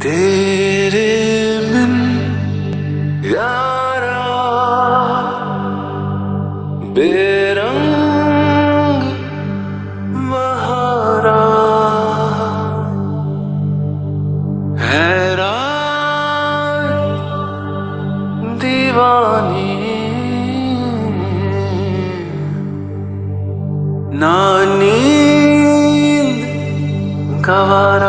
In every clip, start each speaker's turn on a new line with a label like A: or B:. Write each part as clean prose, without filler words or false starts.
A: तेरे बिन यारा बेरंग बहारा हैरान दीवानी ना नींद गवारा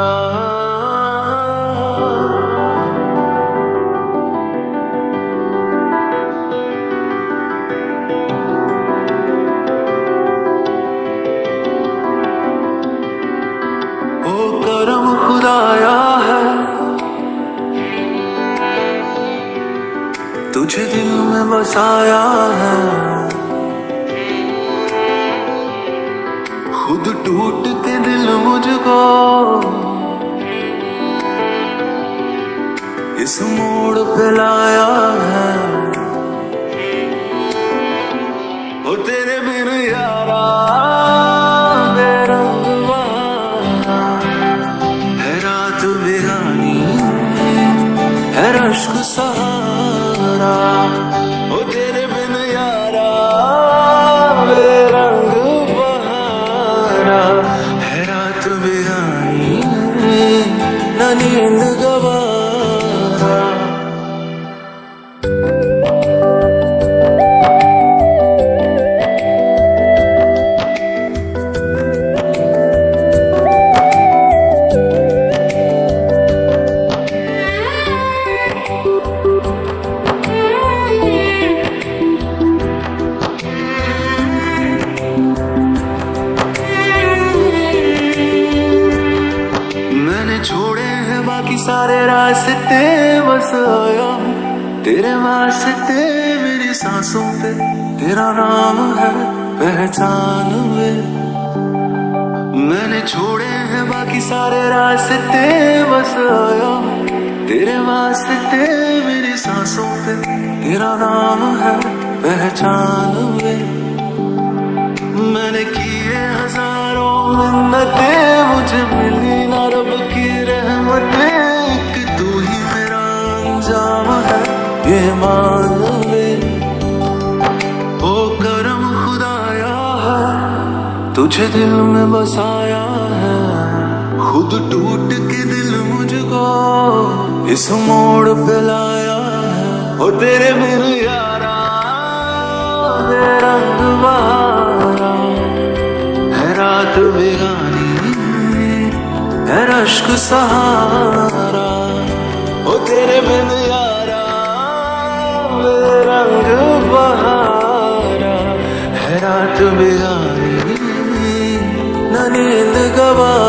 A: करम खुदाया है तुझे दिल में बसाया है। खुद टूट के दिल मुझको इस मोड़ पे लाया है। ओ तेरे बिन यारा है रश्क सहारा। ओ तेरे बिन यारा बेरंग बहारा है रात बेगानी न नींद गवारा। छोड़े हैं बाकी सारे रास्ते बस आया तेरे वास्ते। मेरी सांसों पे तेरा नाम है पहचान में। मैंने छोड़े हैं बाकी सारे रास्ते बस आया तेरे वास्ते। मेरी सांसों पे तेरा नाम है पहचान में। मैंने किए हजारों मिन्नतें मुझे मिली ना रब की रहमतें। एक तू ही मेरा अंजाम है ये मान ले। ओ करम खुदाया है तुझे दिल में बसाया है। खुद टूट के दिल मुझको इस मोड़ पे लाया है। ओ तेरे बिन यारा बेरंग बहारा है रात बेगानी है रश्क सहारा। ओ तेरे बिन यारा बेरंग बहारा है रात बेगानी न नींद गवारा।